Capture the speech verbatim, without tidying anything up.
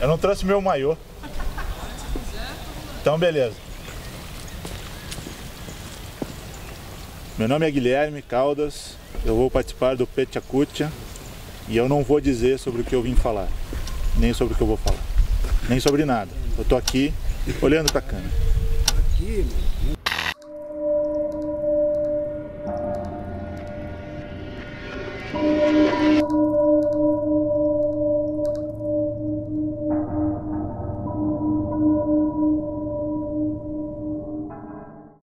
Eu não trouxe meu maiô. Então beleza. Meu nome é Guilherme Caldas, eu vou participar do Petchakutia e eu não vou dizer sobre o que eu vim falar, nem sobre o que eu vou falar, nem sobre nada. Eu tô aqui olhando pra câmera. Aqui, mano.